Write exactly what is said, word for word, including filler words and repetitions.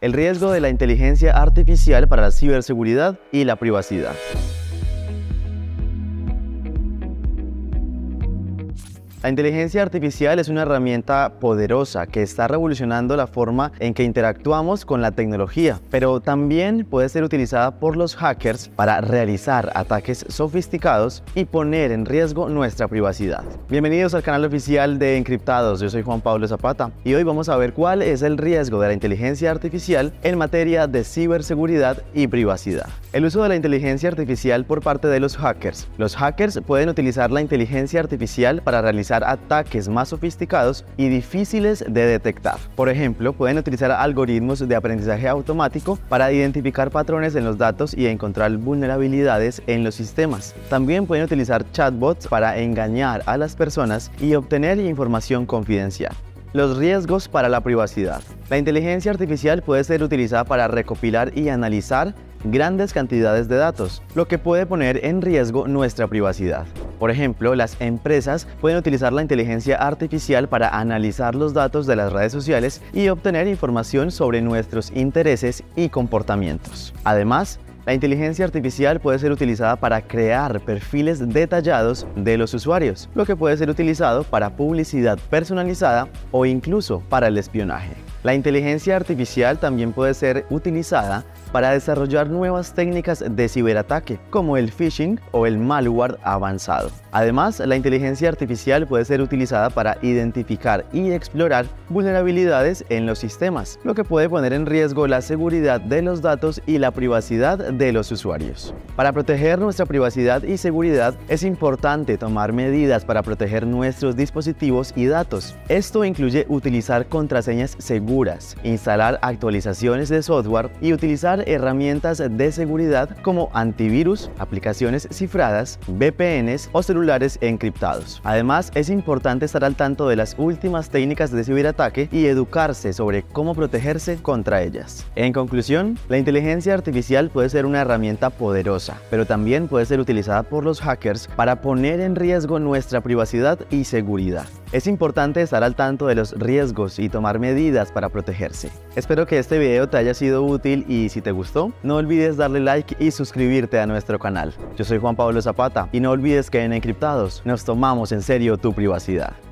el riesgo de la inteligencia artificial para la ciberseguridad y la privacidad. La inteligencia artificial es una herramienta poderosa que está revolucionando la forma en que interactuamos con la tecnología, pero también puede ser utilizada por los hackers para realizar ataques sofisticados y poner en riesgo nuestra privacidad. Bienvenidos al canal oficial de Encriptados, yo soy Juan Pablo Zapata y hoy vamos a ver cuál es el riesgo de la inteligencia artificial en materia de ciberseguridad y privacidad. El uso de la inteligencia artificial por parte de los hackers. Los hackers pueden utilizar la inteligencia artificial para realizar ataques más sofisticados y difíciles de detectar. Por ejemplo, pueden utilizar algoritmos de aprendizaje automático para identificar patrones en los datos y encontrar vulnerabilidades en los sistemas. También pueden utilizar chatbots para engañar a las personas y obtener información confidencial. Los riesgos para la privacidad. La inteligencia artificial puede ser utilizada para recopilar y analizar grandes cantidades de datos, lo que puede poner en riesgo nuestra privacidad. Por ejemplo, las empresas pueden utilizar la inteligencia artificial para analizar los datos de las redes sociales y obtener información sobre nuestros intereses y comportamientos. Además, la inteligencia artificial puede ser utilizada para crear perfiles detallados de los usuarios, lo que puede ser utilizado para publicidad personalizada o incluso para el espionaje. La inteligencia artificial también puede ser utilizada para desarrollar nuevas técnicas de ciberataque, como el phishing o el malware avanzado. Además, la inteligencia artificial puede ser utilizada para identificar y explorar vulnerabilidades en los sistemas, lo que puede poner en riesgo la seguridad de los datos y la privacidad de los usuarios. Para proteger nuestra privacidad y seguridad, es importante tomar medidas para proteger nuestros dispositivos y datos. Esto incluye utilizar contraseñas seguras, instalar actualizaciones de software y utilizar herramientas de seguridad como antivirus, aplicaciones cifradas, V P Ns o celulares encriptados. Además, es importante estar al tanto de las últimas técnicas de ciberataque y educarse sobre cómo protegerse contra ellas. En conclusión, la inteligencia artificial puede ser una herramienta poderosa, pero también puede ser utilizada por los hackers para poner en riesgo nuestra privacidad y seguridad. Es importante estar al tanto de los riesgos y tomar medidas para protegerse. Espero que este video te haya sido útil y si te gustó, no olvides darle like y suscribirte a nuestro canal. Yo soy Juan Pablo Zapata y no olvides que en Encriptados nos tomamos en serio tu privacidad.